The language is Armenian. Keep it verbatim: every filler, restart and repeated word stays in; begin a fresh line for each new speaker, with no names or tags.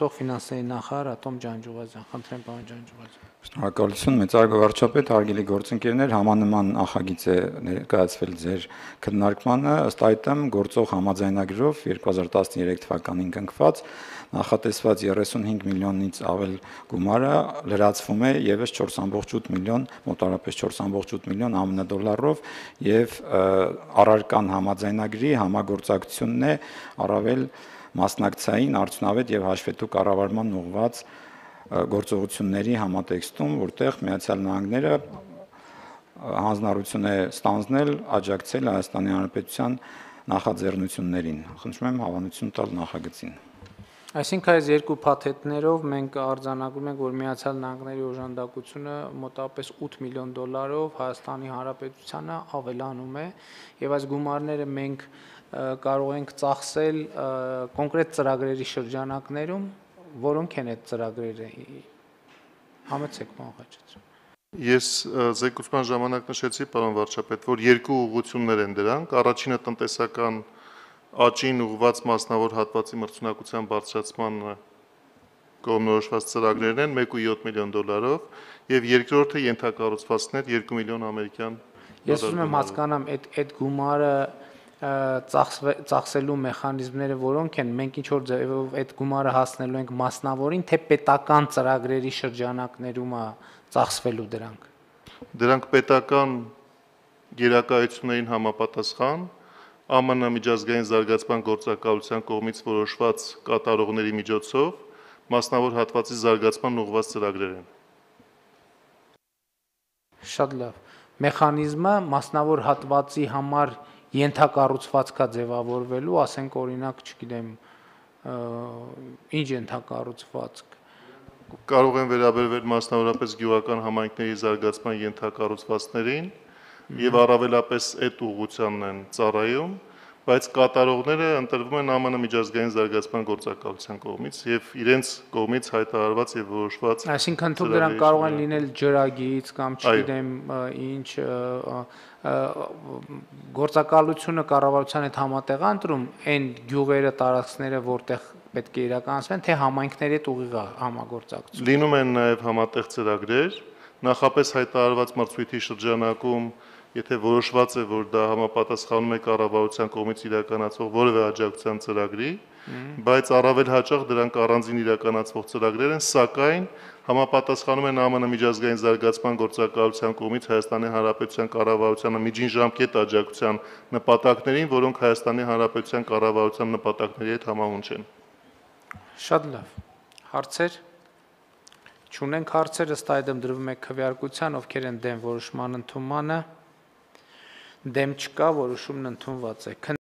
Ֆինանսների նախարար Ատոմ Ջանջուղազյան, խնդրեմ պարոն Ջանջուղազյան։
Շնորհակալություն, մեծարգո վարչապետ, հարգելի գործընկերներ, համանման նախագիծ է ներկայացվել ձեր քննարկմանը, ըստ այդմ գործող համաձայնագրով երկու հազար տասներեք թվականին կնքված նախատեսված երեսունհինգ միլիոնից ավել գումարը լրացվում է եւս չորս ամբողջ ութ միլիոն, մոտավորապես չորս ամբողջ ութ միլիոն ԱՄՆ դոլարով եւ առարկան համաձայնագրի համագործակցությունն է առավել մասնակցային, արդյունավետ եւ հաշվետու կառավարման ուղղված գործողությունների համատեքստում, որտեղ Միացյալ Նահանգները հանձնառություն է ստանձնել աջակցել Հայաստանի Հանրապետության նախաձեռնություններին։ Խնդրում եմ հավանություն տալ նախագծին։
Այսինքն այս երկու փաթեթներով մենք արձանագրում ենք, որ Միացյալ Նահանգների օժանդակությունը մոտավորապես ութ միլիոն դոլարով Հայաստանի Հանրապետությանը ավելանում է եւ այս գումարները մենք կարող ենք ծախսել կոնկրետ ծրագրերի շրջանակներում, որոնք են այդ ծրագրերը։ Համեցեք պարոն Խաչատրյան։
Ես զեկուցման ժամանակ նշեցի, պարոն վարչապետ, որ երկու ուղղություններ են դրանք, առաջինը տնտեսական աճին ուղղված մասնավոր հատվածի մրցունակության բարձրացմանը կողմնորոշված ծրագրերն են մեկ կoma յոթ միլիոն դոլարով եւ երկրորդը ենթակառուցվածքներ երկու միլիոն ամերիկյան դոլար։
Ես ուզում եմ հասկանամ այդ այդ գումարը ծախսելու մեխանիզմները որոնք են, մենք ինչ որ ձևով այդ գումարը հասնելու ենք մասնավորին, թե պետական ծրագրերի շրջանակներում է ծախսվելու դրանք։
Դրանք պետական գերակայություններին համապատասխան ԱՄՆ միջազգային զարգացման գործակալության կողմից որոշված կատարողների միջոցով մասնավոր հատվածի զարգացման ուղղված ծրագրեր են։
Շատ լավ։ Մեխանիզմը մասնավոր հատվածի համար ենթակառուցվածքա ձևավորվելու, ասենք օրինակ, չգիտեմ, ինչ ենթակառուցվածք։
Կարող են վերաբերվել մասնավորապես գյուղական համայնքների զարգացման ենթակառուցվածքներին եւ առավելապես այդ ուղղությանն են ծառայում, բայց կատարողները ընտրվում են ԱՄՆ միջազգային զարգացման գործակալության կողմից եւ իրենց կողմից հայտարարված եւ որոշված։
Այսինքն թող դրանք կարող են լինել ջրագիծ կամ չգիտեմ ինչ գործակալությունը կառավարության հետ համատեղ ընտրում այն գյուղերը, տարածքները, որտեղ պետք է իրականացվեն, թե համայնքների հետ ուղիղ համագործակցություն։
Լինում են նաեւ համատեղ ծրագրեր, նախապես հայտարարված մրցույթի շրջանակում, եթե որոշված է, որ դա համապատասխանում է կառավարության կողմից իրականացվող որևէ աջակցության ծրագրի, բայց առավել հաճախ դրանք առանձին իրականացվող ծրագրեր են, սակայն համապատասխանում են ԱՄՆ միջազգային զարգացման գործակալության կողմից Հայաստանի Հանրապետության կառավարությանը միջին ժամկետ աջակցության նպատակներին, որոնք Հայաստանի Հանրապետության կառավարության նպատակների հետ համահունչ են։
Շատ լավ։ Հարցեր։ Չունենք հարցեր, ըստ այդմ դրվում է քվեարկության, ովքեր են դեմ որոշման ընդունմանը։ Դեմ չկա, որոշումն ընդունված է։